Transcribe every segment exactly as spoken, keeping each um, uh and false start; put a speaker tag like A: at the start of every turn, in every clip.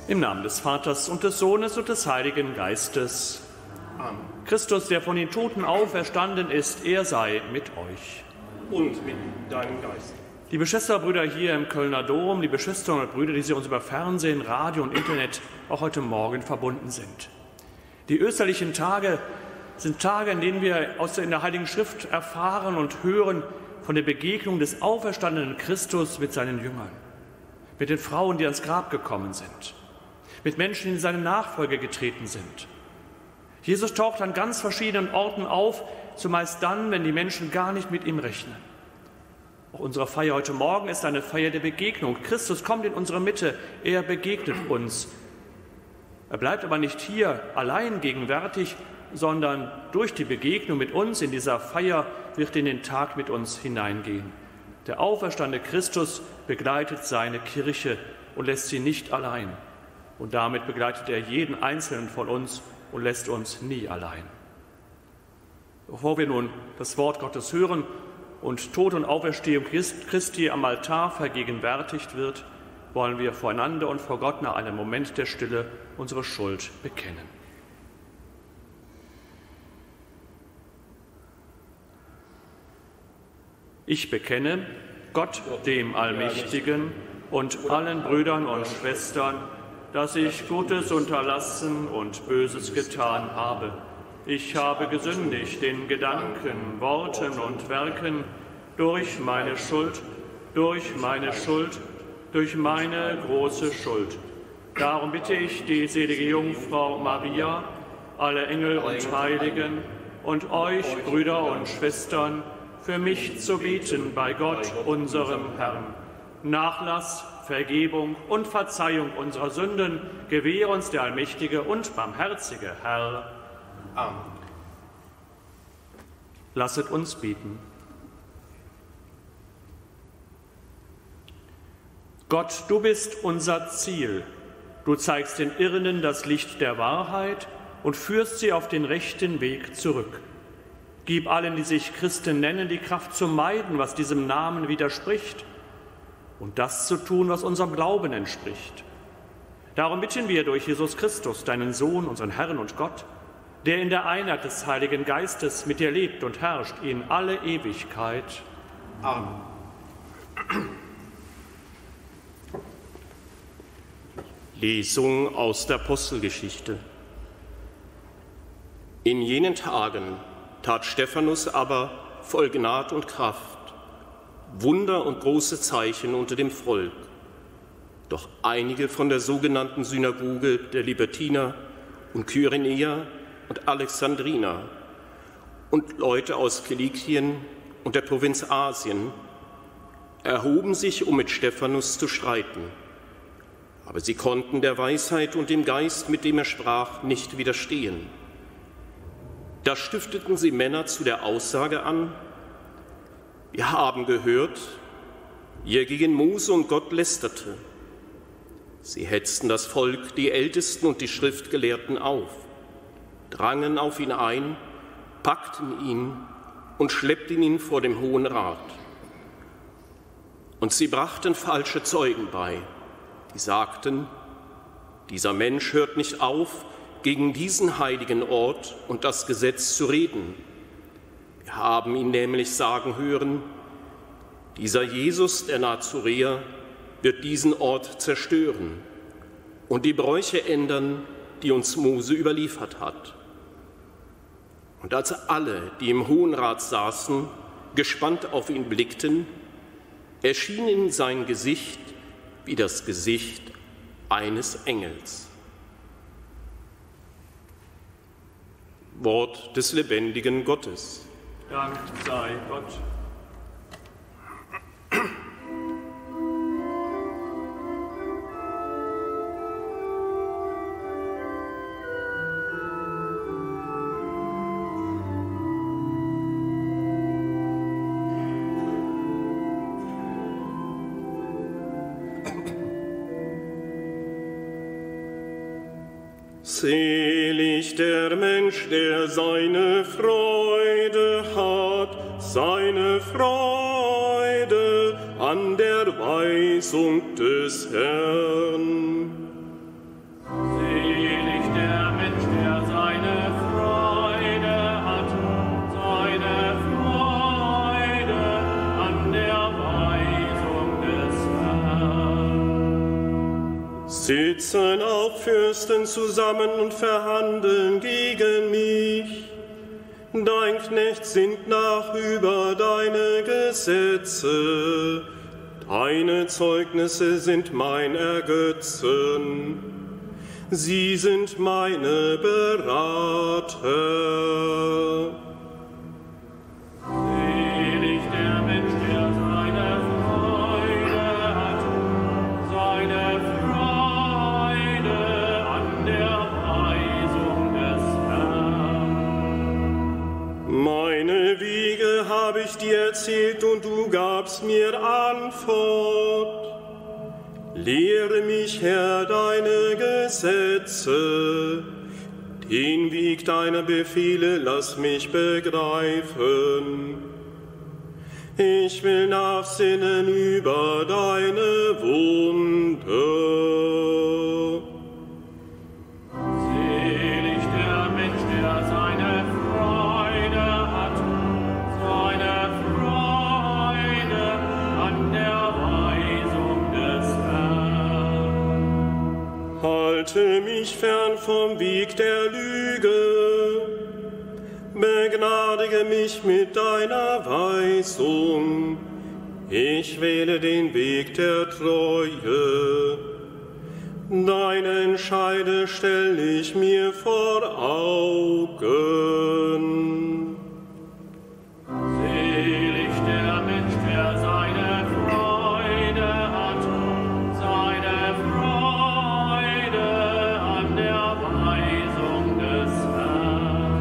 A: Im Namen des Vaters und des Sohnes und des Heiligen Geistes.
B: Amen.
A: Christus, der von den Toten auferstanden ist, er sei mit euch.
B: Und mit deinem Geist.
A: Liebe Schwestern und Brüder hier im Kölner Dom, liebe Schwestern und Brüder, die Sie uns über Fernsehen, Radio und Internet auch heute Morgen verbunden sind. Die österlichen Tage sind Tage, in denen wir aus der, in der Heiligen Schrift erfahren und hören von der Begegnung des auferstandenen Christus mit seinen Jüngern, mit den Frauen, die ans Grab gekommen sind, mit Menschen, die in seine Nachfolge getreten sind. Jesus taucht an ganz verschiedenen Orten auf, zumeist dann, wenn die Menschen gar nicht mit ihm rechnen. Auch unsere Feier heute Morgen ist eine Feier der Begegnung. Christus kommt in unsere Mitte, er begegnet uns. Er bleibt aber nicht hier allein gegenwärtig, sondern durch die Begegnung mit uns in dieser Feier wird er in den Tag mit uns hineingehen. Der auferstandene Christus begleitet seine Kirche und lässt sie nicht allein. Und damit begleitet er jeden Einzelnen von uns und lässt uns nie allein. Bevor wir nun das Wort Gottes hören und Tod und Auferstehung Christi am Altar vergegenwärtigt wird, wollen wir voreinander und vor Gott nach einem Moment der Stille unsere Schuld bekennen. Ich bekenne Gott, dem Allmächtigen, und allen Brüdern und Schwestern, dass ich Gutes unterlassen und Böses getan habe. Ich habe gesündigt in Gedanken, Worten und Werken durch meine Schuld, durch meine Schuld, durch meine große Schuld. Darum bitte ich die selige Jungfrau Maria, alle Engel und Heiligen und euch, Brüder und Schwestern, für mich zu beten bei Gott, unserem Herrn. Nachlass, Vergebung und Verzeihung unserer Sünden gewähre uns der allmächtige und barmherzige Herr.
B: Amen.
A: Lasset uns beten. Gott, du bist unser Ziel. Du zeigst den Irrenden das Licht der Wahrheit und führst sie auf den rechten Weg zurück. Gib allen, die sich Christen nennen, die Kraft zu meiden, was diesem Namen widerspricht, und das zu tun, was unserem Glauben entspricht. Darum bitten wir durch Jesus Christus, deinen Sohn, unseren Herrn und Gott, der in der Einheit des Heiligen Geistes mit dir lebt und herrscht in alle Ewigkeit.
B: Amen.
C: Lesung aus der Apostelgeschichte. In jenen Tagen tat Stephanus aber voll Gnade und Kraft Wunder und große Zeichen unter dem Volk. Doch einige von der sogenannten Synagoge der Libertiner und Kyrenäer und Alexandriner und Leute aus Kilikien und der Provinz Asien erhoben sich, um mit Stephanus zu streiten. Aber sie konnten der Weisheit und dem Geist, mit dem er sprach, nicht widerstehen. Da stifteten sie Männer zu der Aussage an: Wir haben gehört, wie er gegen Mose und Gott lästerte. Sie hetzten das Volk, die Ältesten und die Schriftgelehrten auf, drangen auf ihn ein, packten ihn und schleppten ihn vor dem Hohen Rat. Und sie brachten falsche Zeugen bei, die sagten: Dieser Mensch hört nicht auf, gegen diesen heiligen Ort und das Gesetz zu reden. Wir haben ihn nämlich sagen hören: Dieser Jesus, der Nazaräer, wird diesen Ort zerstören und die Bräuche ändern, die uns Mose überliefert hat. Und als alle, die im Hohen Rat saßen, gespannt auf ihn blickten, erschien ihnen sein Gesicht wie das Gesicht eines Engels. Wort des lebendigen Gottes.
A: Dank sei Gott.
C: Selig der Mensch, der seine Freude hat, seine Freude an der Weisung des Herrn.
A: Selig der Mensch, der seine Freude hat, seine Freude an der Weisung des Herrn.
C: Sitzen auch Fürsten zusammen und verhandeln gegen mich. Dein Knecht sinnt nach über deine Gesetze. Deine Zeugnisse sind mein Ergötzen. Sie sind meine Berater.
A: Selig der Mensch, der seine Freude hat, seine Freude an der Weisung des Herrn.
C: Meine Wege habe ich dir erzählt und du gabst mir Antwort. Lehre mich, Herr, deine Gesetze. Den Weg deiner Befehle lass mich begreifen. Ich will nachsinnen über deine Wunder.
A: Selig der Mensch, der seine Freude hat, seine Freude an der Weisung des Herrn.
C: Halte mich fern vom Weg der Lüge. Begnadige mich mit deiner Weisung. Ich wähle den Weg der Treue. Deine Entscheide stell ich mir vor Augen.
A: Selig der Mensch, der seine Freude hat, seine Freude an der Weisung des Herrn.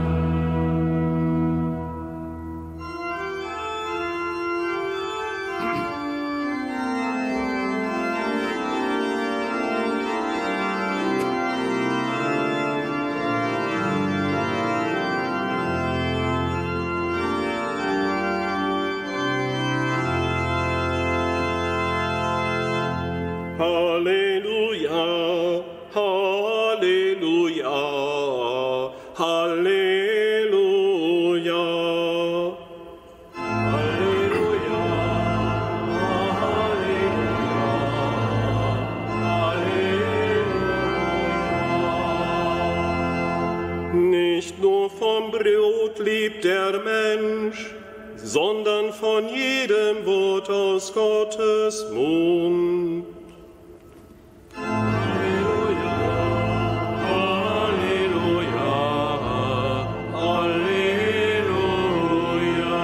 C: Halleluja, Halleluja, Halleluja.
A: Halleluja, Halleluja.
C: Nicht nur vom Brot lebt der Mensch, sondern von jedem Wort aus Gottes Mund.
A: Halleluja, Halleluja, Halleluja.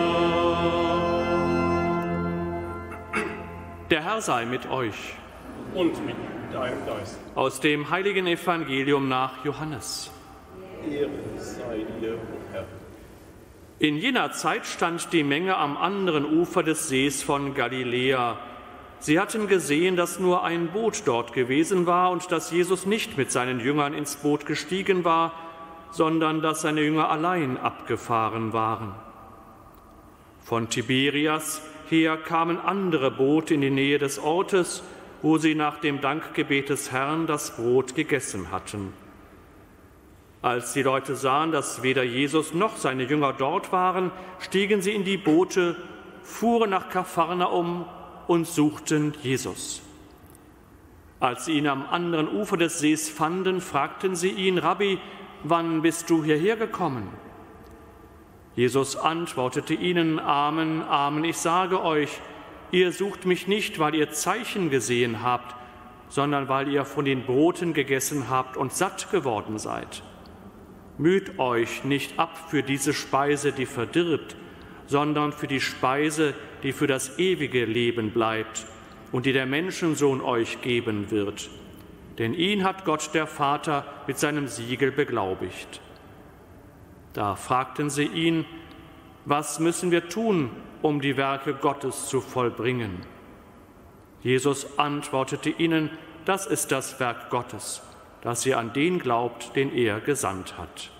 A: Der Herr sei mit euch.
B: Und mit deinem Geist.
A: Aus dem heiligen Evangelium nach Johannes.
B: Ehre sei dir, Herr.
A: In jener Zeit stand die Menge am anderen Ufer des Sees von Galiläa. Sie hatten gesehen, dass nur ein Boot dort gewesen war und dass Jesus nicht mit seinen Jüngern ins Boot gestiegen war, sondern dass seine Jünger allein abgefahren waren. Von Tiberias her kamen andere Boote in die Nähe des Ortes, wo sie nach dem Dankgebet des Herrn das Brot gegessen hatten. Als die Leute sahen, dass weder Jesus noch seine Jünger dort waren, stiegen sie in die Boote, fuhren nach Kapharnaum und suchten Jesus. Als sie ihn am anderen Ufer des Sees fanden, fragten sie ihn: Rabbi, wann bist du hierher gekommen? Jesus antwortete ihnen: Amen, Amen, ich sage euch, ihr sucht mich nicht, weil ihr Zeichen gesehen habt, sondern weil ihr von den Broten gegessen habt und satt geworden seid. Müht euch nicht ab für diese Speise, die verdirbt, sondern für die Speise, die für das ewige Leben bleibt und die der Menschensohn euch geben wird. Denn ihn hat Gott der Vater mit seinem Siegel beglaubigt. Da fragten sie ihn: Was müssen wir tun, um die Werke Gottes zu vollbringen? Jesus antwortete ihnen: Das ist das Werk Gottes, dass ihr an den glaubt, den er gesandt hat.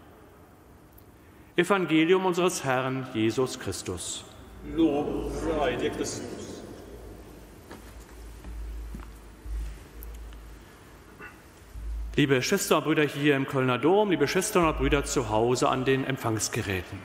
A: Evangelium unseres Herrn Jesus Christus.
B: Lob sei dir, Christus.
A: Liebe Schwestern und Brüder hier im Kölner Dom, liebe Schwestern und Brüder zu Hause an den Empfangsgeräten.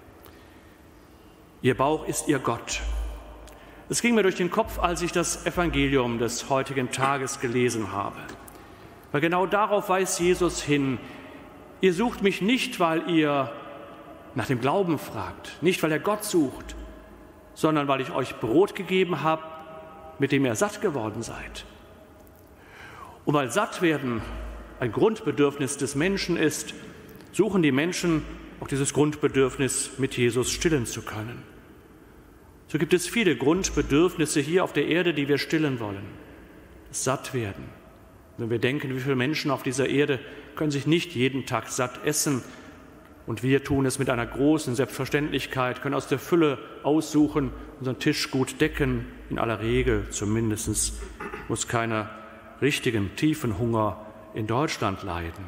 A: Ihr Bauch ist ihr Gott. Es ging mir durch den Kopf, als ich das Evangelium des heutigen Tages gelesen habe. Weil genau darauf weist Jesus hin. Ihr sucht mich nicht, weil ihr nach dem Glauben fragt, nicht weil ihr Gott sucht, sondern weil ich euch Brot gegeben habe, mit dem ihr satt geworden seid. Und weil Sattwerden ein Grundbedürfnis des Menschen ist, suchen die Menschen auch dieses Grundbedürfnis mit Jesus stillen zu können. So gibt es viele Grundbedürfnisse hier auf der Erde, die wir stillen wollen. Das Sattwerden. Wenn wir denken, wie viele Menschen auf dieser Erde können sich nicht jeden Tag satt essen, und wir tun es mit einer großen Selbstverständlichkeit, können aus der Fülle aussuchen, unseren Tisch gut decken. In aller Regel zumindest muss keiner richtigen, tiefen Hunger in Deutschland leiden.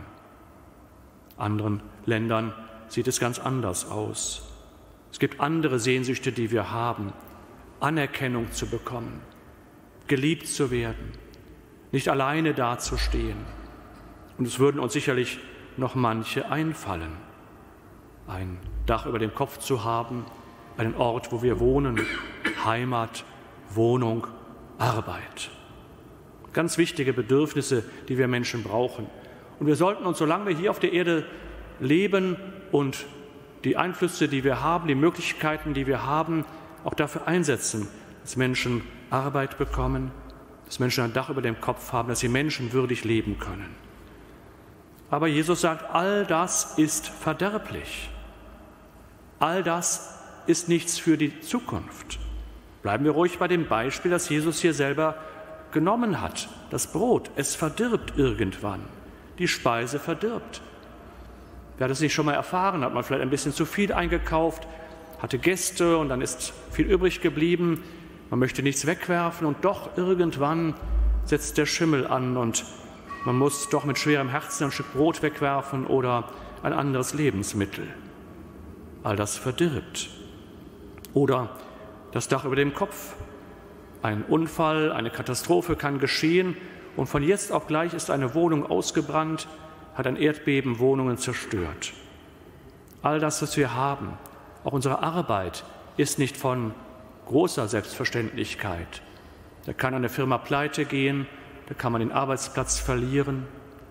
A: In anderen Ländern sieht es ganz anders aus. Es gibt andere Sehnsüchte, die wir haben. Anerkennung zu bekommen, geliebt zu werden, nicht alleine dazustehen. Und es würden uns sicherlich noch manche einfallen. Ein Dach über dem Kopf zu haben, einen Ort, wo wir wohnen, Heimat, Wohnung, Arbeit. Ganz wichtige Bedürfnisse, die wir Menschen brauchen. Und wir sollten uns, solange wir hier auf der Erde leben und die Einflüsse, die wir haben, die Möglichkeiten, die wir haben, auch dafür einsetzen, dass Menschen Arbeit bekommen, dass Menschen ein Dach über dem Kopf haben, dass sie menschenwürdig leben können. Aber Jesus sagt, all das ist verderblich. All das ist nichts für die Zukunft. Bleiben wir ruhig bei dem Beispiel, das Jesus hier selber genommen hat. Das Brot, es verdirbt irgendwann. Die Speise verdirbt. Wer hat es nicht schon mal erfahren? Hat man vielleicht ein bisschen zu viel eingekauft, hatte Gäste und dann ist viel übrig geblieben. Man möchte nichts wegwerfen und doch irgendwann setzt der Schimmel an und man muss doch mit schwerem Herzen ein Stück Brot wegwerfen oder ein anderes Lebensmittel. All das verdirbt. Oder das Dach über dem Kopf. Ein Unfall, eine Katastrophe kann geschehen und von jetzt auf gleich ist eine Wohnung ausgebrannt, hat ein Erdbeben Wohnungen zerstört. All das, was wir haben, auch unsere Arbeit, ist nicht von großer Selbstverständlichkeit. Da kann eine Firma pleite gehen, da kann man den Arbeitsplatz verlieren.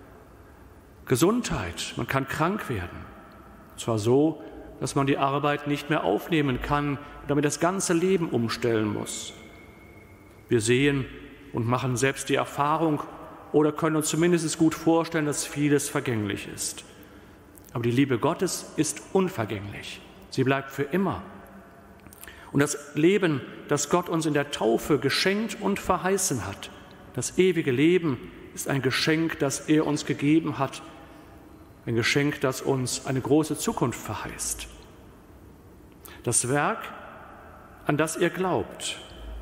A: Gesundheit, man kann krank werden. Und zwar so, dass man die Arbeit nicht mehr aufnehmen kann und damit das ganze Leben umstellen muss. Wir sehen und machen selbst die Erfahrung oder können uns zumindest gut vorstellen, dass vieles vergänglich ist. Aber die Liebe Gottes ist unvergänglich. Sie bleibt für immer. Und das Leben, das Gott uns in der Taufe geschenkt und verheißen hat, das ewige Leben, ist ein Geschenk, das er uns gegeben hat. Ein Geschenk, das uns eine große Zukunft verheißt. Das Werk, an das ihr glaubt,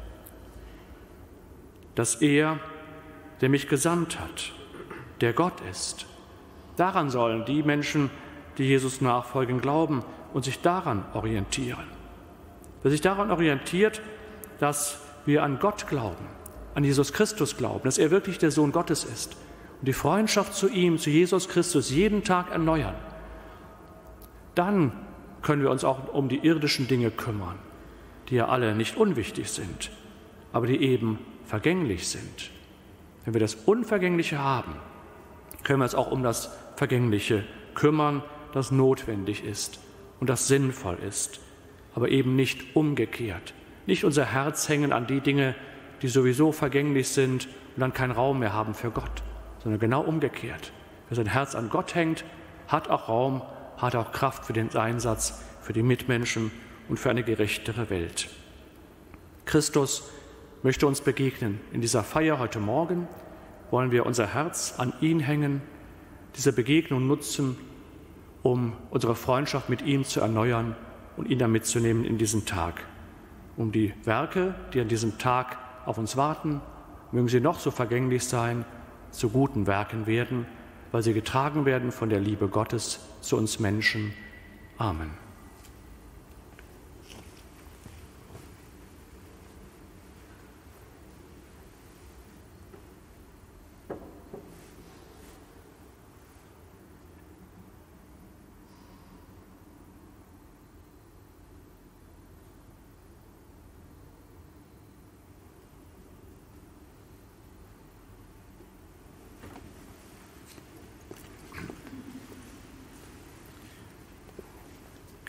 A: dass er, der mich gesandt hat, der Gott ist. Daran sollen die Menschen, die Jesus nachfolgen, glauben und sich daran orientieren. Wer sich daran orientiert, dass wir an Gott glauben, an Jesus Christus glauben, dass er wirklich der Sohn Gottes ist und die Freundschaft zu ihm, zu Jesus Christus jeden Tag erneuern, dann können wir uns auch um die irdischen Dinge kümmern, die ja alle nicht unwichtig sind, aber die eben vergänglich sind. Wenn wir das Unvergängliche haben, können wir uns auch um das Vergängliche kümmern, das notwendig ist und das sinnvoll ist, aber eben nicht umgekehrt. Nicht unser Herz hängen an die Dinge, die sowieso vergänglich sind und dann keinen Raum mehr haben für Gott, sondern genau umgekehrt. Wer sein Herz an Gott hängt, hat auch Raum, hat auch Kraft für den Einsatz, für die Mitmenschen und für eine gerechtere Welt. Christus möchte uns begegnen. In dieser Feier heute Morgen wollen wir unser Herz an ihn hängen, diese Begegnung nutzen, um unsere Freundschaft mit ihm zu erneuern und ihn dann mitzunehmen in diesen Tag. Um die Werke, die an diesem Tag auf uns warten, mögen sie noch so vergänglich sein, zu guten Werken werden, weil sie getragen werden von der Liebe Gottes zu uns Menschen. Amen.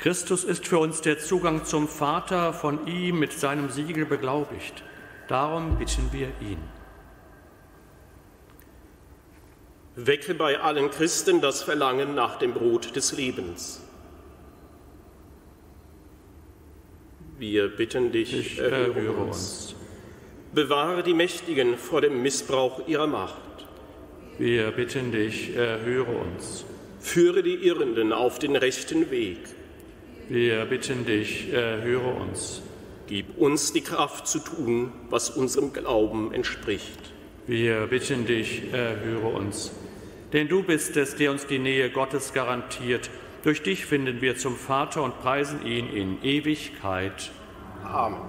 A: Christus ist für uns der Zugang zum Vater, von ihm mit seinem Siegel beglaubigt. Darum bitten wir ihn.
C: Wecke bei allen Christen das Verlangen nach dem Brot des Lebens. Wir bitten dich,
A: Ich
C: erhöre
A: erhöre
C: uns.
A: uns.
C: Bewahre die Mächtigen vor dem Missbrauch ihrer Macht.
A: Wir bitten dich, erhöre uns.
C: Führe die Irrenden auf den rechten Weg.
A: Wir bitten dich, erhöre uns.
C: Gib uns die Kraft zu tun, was unserem Glauben entspricht.
A: Wir bitten dich, erhöre uns. Denn du bist es, der uns die Nähe Gottes garantiert. Durch dich finden wir zum Vater und preisen ihn in Ewigkeit.
C: Amen.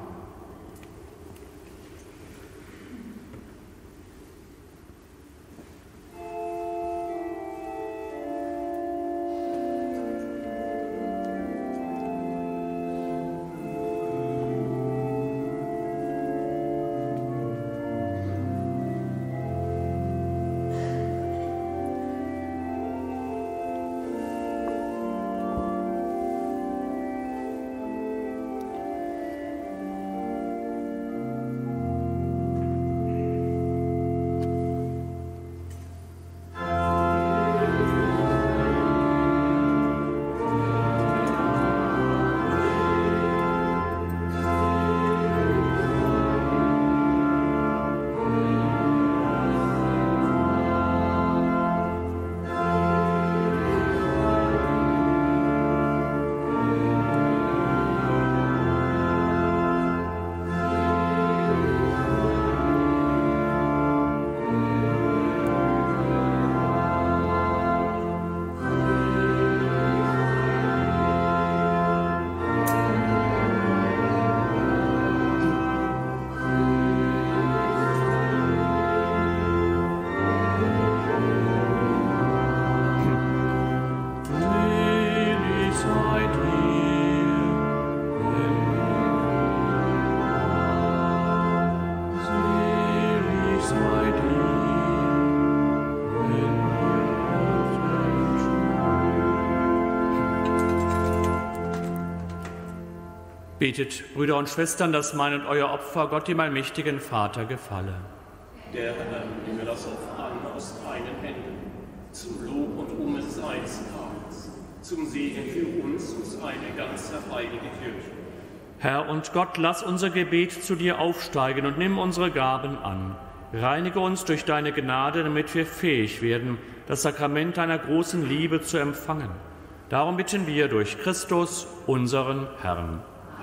A: Betet, Brüder und Schwestern, dass mein und euer Opfer Gott, dem allmächtigen Vater, gefalle.
B: Der Herr nehme das Opfer an aus deinen Händen, zum Lob und Ruhm seines Namens, zum Segen für uns und seine ganze heilige Kirche.
A: Herr und Gott, lass unser Gebet zu dir aufsteigen und nimm unsere Gaben an. Reinige uns durch deine Gnade, damit wir fähig werden, das Sakrament deiner großen Liebe zu empfangen. Darum bitten wir durch Christus, unseren Herrn.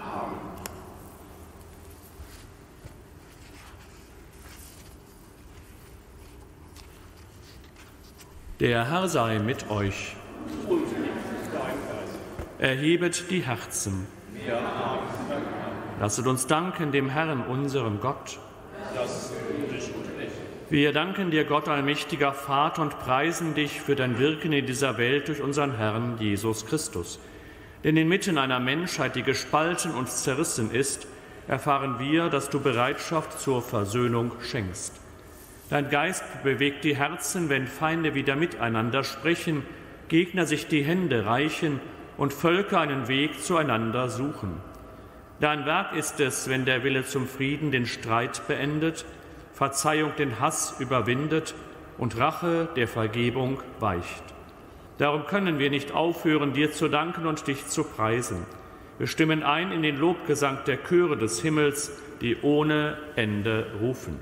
A: Der Herr sei mit euch.
B: Und mit deinem Geist.
A: Erhebet die Herzen.
B: Wir haben
A: Lasset uns danken dem Herrn, unserem Gott.
B: das ist würdig und recht.
A: Wir danken dir, Gott, allmächtiger Vater, und preisen dich für dein Wirken in dieser Welt durch unseren Herrn Jesus Christus. Denn inmitten einer Menschheit, die gespalten und zerrissen ist, erfahren wir, dass du Bereitschaft zur Versöhnung schenkst. Dein Geist bewegt die Herzen, wenn Feinde wieder miteinander sprechen, Gegner sich die Hände reichen und Völker einen Weg zueinander suchen. Dein Werk ist es, wenn der Wille zum Frieden den Streit beendet, Verzeihung den Hass überwindet und Rache der Vergebung weicht. Darum können wir nicht aufhören, dir zu danken und dich zu preisen. Wir stimmen ein in den Lobgesang der Chöre des Himmels, die ohne Ende rufen.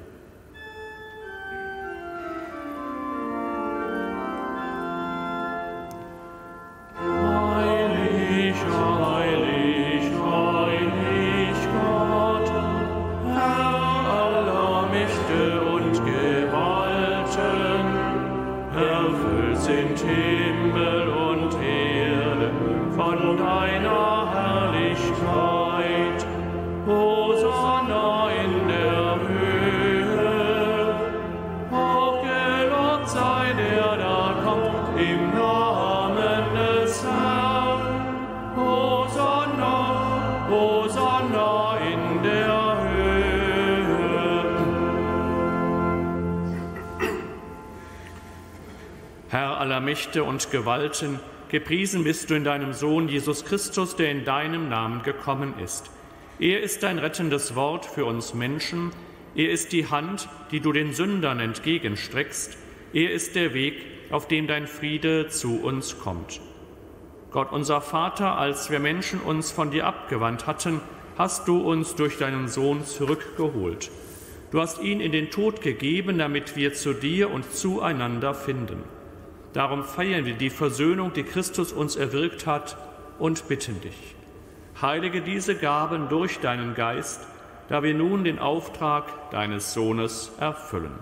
A: Mächte und Gewalten, Gepriesen bist du in deinem Sohn Jesus Christus, der in deinem Namen gekommen ist. Er ist dein rettendes Wort für uns Menschen. Er ist die Hand, die du den Sündern entgegenstreckst. Er ist der Weg, auf dem dein Friede zu uns kommt. Gott unser Vater, als wir Menschen uns von dir abgewandt hatten, hast du uns durch deinen Sohn zurückgeholt. Du hast ihn in den Tod gegeben, damit wir zu dir und zueinander finden. Darum feiern wir die Versöhnung, die Christus uns erwirkt hat, und bitten dich. Heilige diese Gaben durch deinen Geist, da wir nun den Auftrag deines Sohnes erfüllen.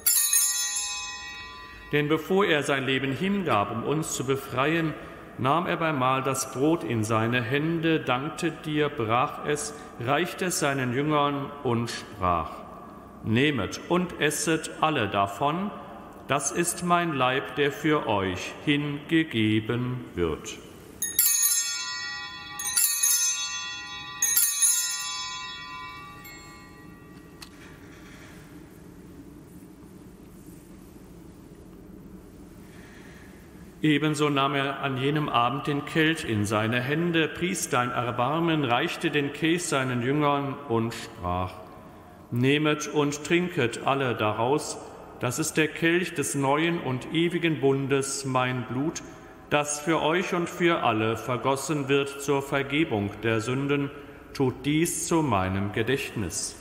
A: Denn bevor er sein Leben hingab, um uns zu befreien, nahm er beim Mahl das Brot in seine Hände, dankte dir, brach es, reichte es seinen Jüngern und sprach: Nehmet und esset alle davon, das ist mein Leib, der für euch hingegeben wird. Ebenso nahm er an jenem Abend den Kelch in seine Hände, pries dein Erbarmen, reichte den Kelch seinen Jüngern und sprach: Nehmet und trinket alle daraus, das ist der Kelch des neuen und ewigen Bundes, mein Blut, das für euch und für alle vergossen wird zur Vergebung der Sünden. Tut dies zu meinem Gedächtnis.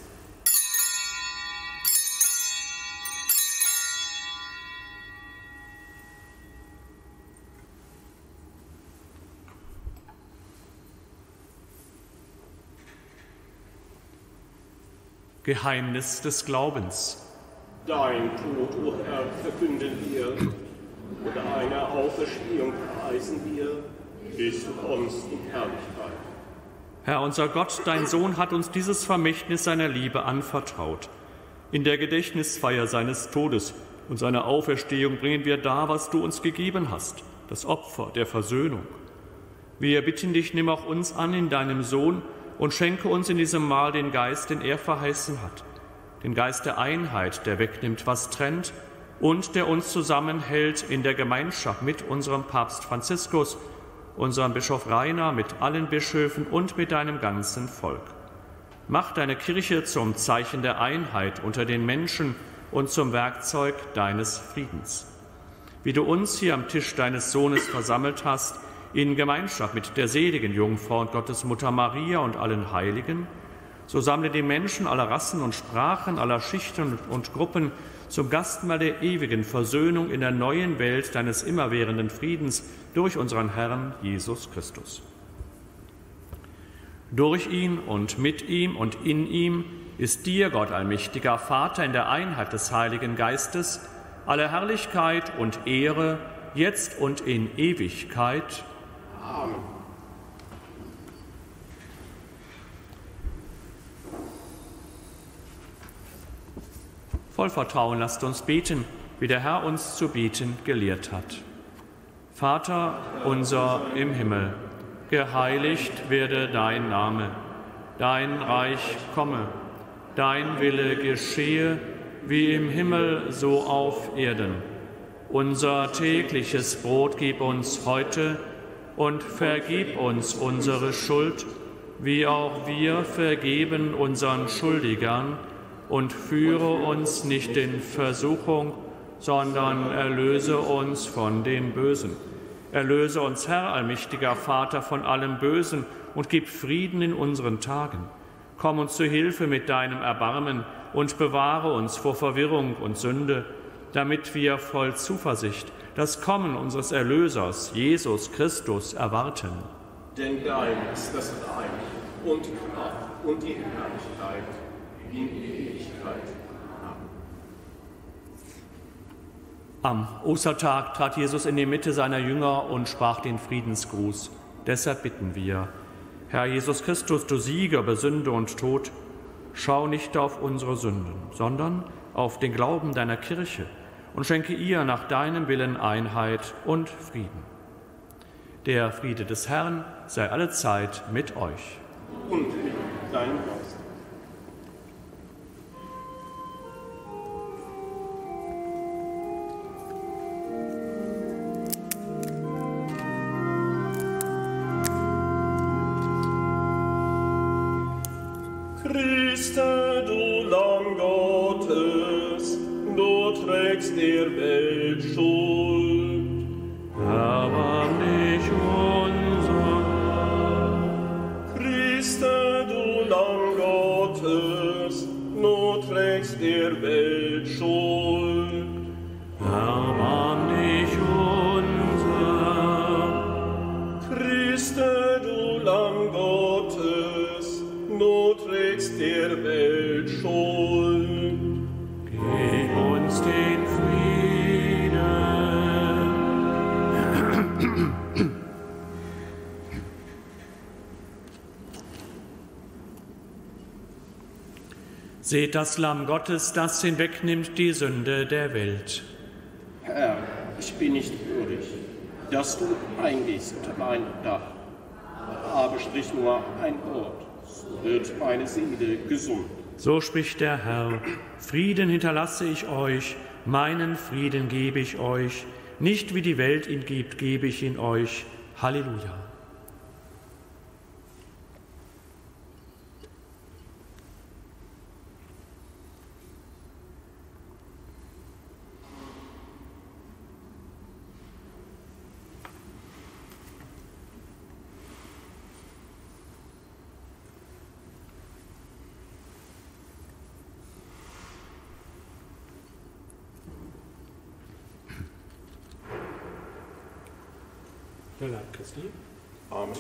A: Geheimnis des Glaubens.
B: Dein Tod, o Herr, verkünden wir, und deine Auferstehung preisen wir, bis du kommst in Herrlichkeit.
A: Herr, unser Gott, dein Sohn hat uns dieses Vermächtnis seiner Liebe anvertraut. In der Gedächtnisfeier seines Todes und seiner Auferstehung bringen wir dar, was du uns gegeben hast, das Opfer der Versöhnung. Wir bitten dich, nimm auch uns an in deinem Sohn und schenke uns in diesem Mahl den Geist, den er verheißen hat, den Geist der Einheit, der wegnimmt, was trennt und der uns zusammenhält in der Gemeinschaft mit unserem Papst Franziskus, unserem Bischof Rainer, mit allen Bischöfen und mit deinem ganzen Volk. Mach deine Kirche zum Zeichen der Einheit unter den Menschen und zum Werkzeug deines Friedens. Wie du uns hier am Tisch deines Sohnes versammelt hast, in Gemeinschaft mit der seligen Jungfrau und Gottesmutter Maria und allen Heiligen, so sammle die Menschen aller Rassen und Sprachen, aller Schichten und Gruppen zum Gastmahl der ewigen Versöhnung in der neuen Welt deines immerwährenden Friedens durch unseren Herrn Jesus Christus. Durch ihn und mit ihm und in ihm ist dir, Gott allmächtiger Vater, in der Einheit des Heiligen Geistes, alle Herrlichkeit und Ehre, jetzt und in Ewigkeit.
B: Amen.
A: Voll Vertrauen lasst uns beten, wie der Herr uns zu beten gelehrt hat. Vater unser im Himmel, geheiligt werde dein Name, dein Reich komme, dein Wille geschehe, wie im Himmel so auf Erden. Unser tägliches Brot gib uns heute und vergib uns unsere Schuld, wie auch wir vergeben unseren Schuldigern, und führe uns nicht in Versuchung, sondern erlöse uns von dem Bösen. Erlöse uns, Herr, allmächtiger Vater, von allem Bösen und gib Frieden in unseren Tagen. Komm uns zu Hilfe mit deinem Erbarmen und bewahre uns vor Verwirrung und Sünde, damit wir voll Zuversicht das Kommen unseres Erlösers, Jesus Christus, erwarten.
B: Denn dein ist das Reich und die Kraft und die Herrlichkeit in Ewigkeit.
A: Am Ostertag trat Jesus in die Mitte seiner Jünger und sprach den Friedensgruß. Deshalb bitten wir: Herr Jesus Christus, du Sieger über Sünde und Tod, schau nicht auf unsere Sünden, sondern auf den Glauben deiner Kirche und schenke ihr nach deinem Willen Einheit und Frieden. Der Friede des Herrn sei allezeit mit euch.
B: Und mit deinem Geist.
D: trägst der Welt Schuld.
A: Erbarm dich unser.
D: Christe, du Lamm Gottes, du trägst der Welt Schuld.
A: Erbarm dich unser.
D: Christe, du Lamm Gottes, du trägst der Welt Schuld.
A: Gib uns den Frieden. Seht das Lamm Gottes, das hinwegnimmt die Sünde der Welt.
B: Herr, ich bin nicht würdig, dass du eingehst unter mein Dach. Aber sprich nur ein Wort, so wird meine Seele gesund.
A: So spricht der Herr: Frieden hinterlasse ich euch, meinen Frieden gebe ich euch, nicht wie die Welt ihn gibt, gebe ich ihn euch. Halleluja. Der Leib Christi.
D: Amen.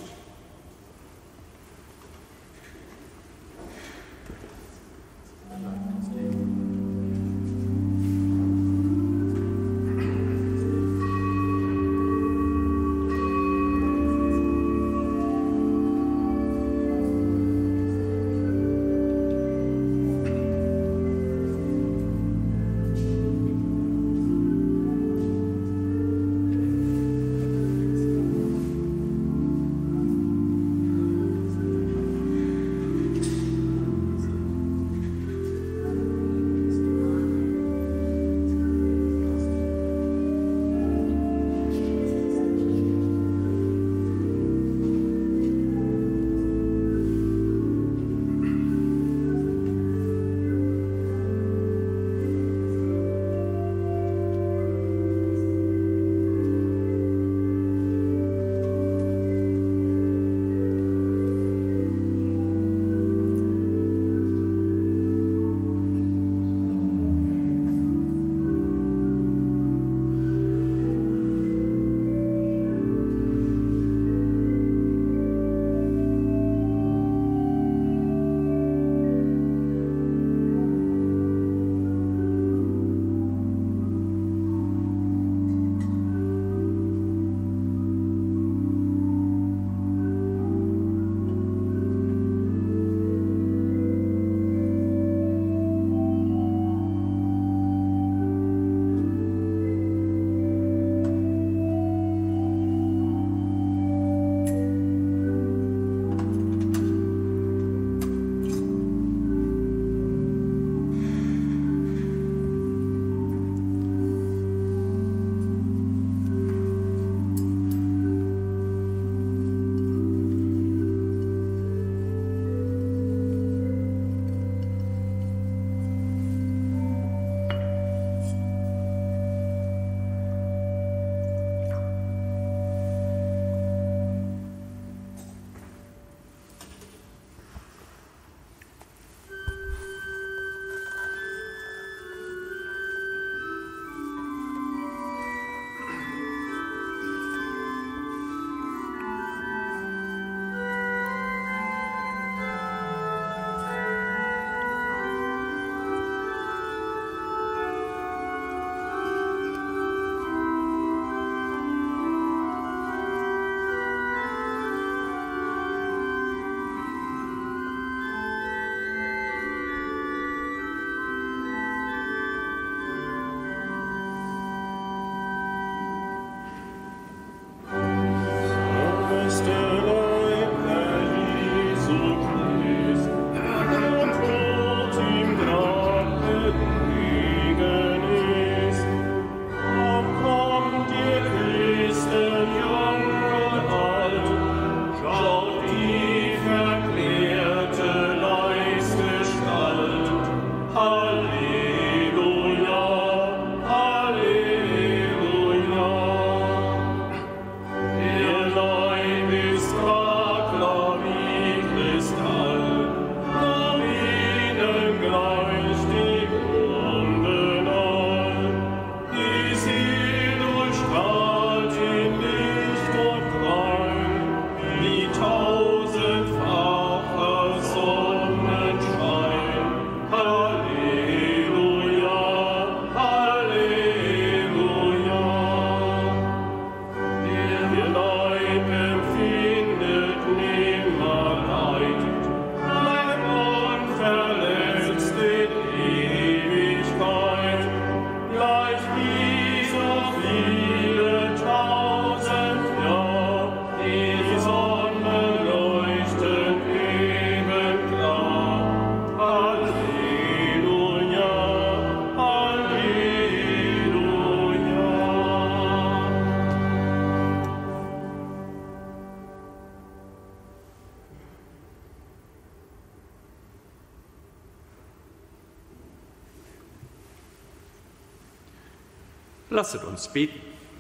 A: Lasset uns beten.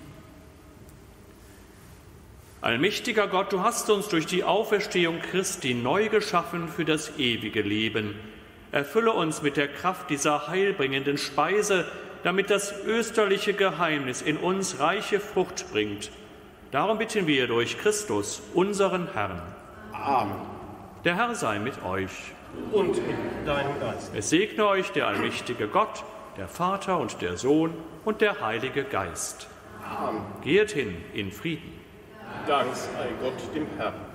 A: Allmächtiger Gott, du hast uns durch die Auferstehung Christi neu geschaffen für das ewige Leben. Erfülle uns mit der Kraft dieser heilbringenden Speise, damit das österliche Geheimnis in uns reiche Frucht bringt. Darum bitten wir durch Christus, unseren Herrn.
D: Amen.
A: Der Herr sei mit euch.
D: Und mit deinem Geist.
A: Es segne euch der allmächtige Gott, der Vater und der Sohn und der Heilige Geist.
D: Amen.
A: Geht hin in Frieden.
D: Dank sei Gott dem Herrn.